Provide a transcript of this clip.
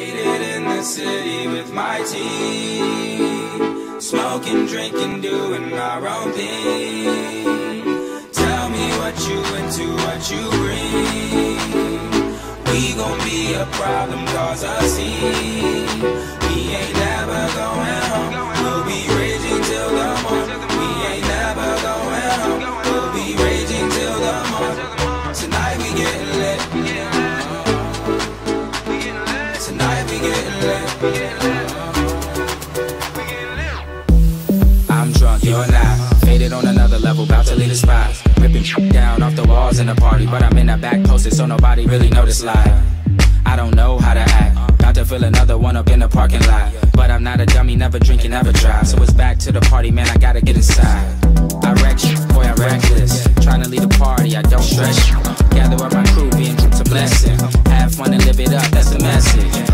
Faded in the city with my team, smoking, drinking, doing our own thing. Tell me what you into, what you bring. We gon' be a problem, cause a scene. We ain't never going home. We'll be raging till the morning. We ain't never going home. We'll be raging till the morning. Tonight we getting lit. Tonight we getting lit. I'm drunk, you're not. Faded on another level, about to leave the spot. Ripping down off the walls in the party, but I'm in the back posted so nobody really noticed live. I don't know how to act, about to fill another one up in the parking lot. But I'm not a dummy, never drinking, never drive. So it's back to the party, man, I gotta get inside. I wreck shit, boy, I reckless. Tryna lead the party, I don't stress. Gather up my crew, being true to blessing. Have fun and live it up, that's the message.